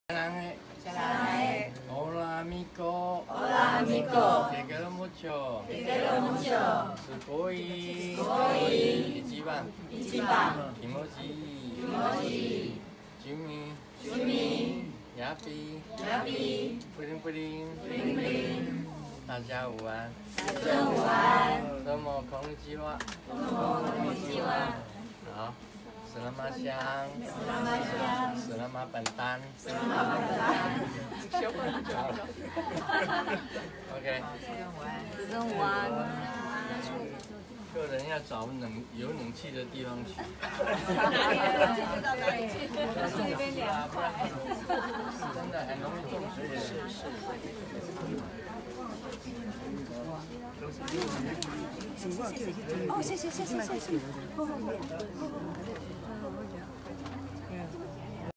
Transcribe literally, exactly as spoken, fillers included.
Sarange. Hola amigo. Hola amigo. Te quiero mucho. Te quiero mucho. Sugoi. Sugoi. Ichiban. Ichiban. Kimochi. Kimochi. Jimmy. Jimmy. Yapi. Yapi. Pudding pudding. Bling bling. 大家午安。 大家午安。 どうもこんにちは。 どうもこんにちは。 好。 Selamat siang. Selamat siang. Selamat pentan. Selamat pentan. OK。 子孙午安。 客人要找冷有冷气的地方去。 哪里的？到哪里去？这边凉快。 真的很容易中暑。是是。 哦，谢谢谢谢谢谢。